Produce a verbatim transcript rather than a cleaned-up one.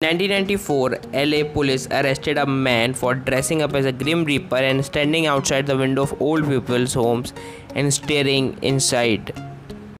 nineteen ninety-four, L A police arrested a man for dressing up as a Grim Reaper and standing outside the window of old people's homes and staring inside.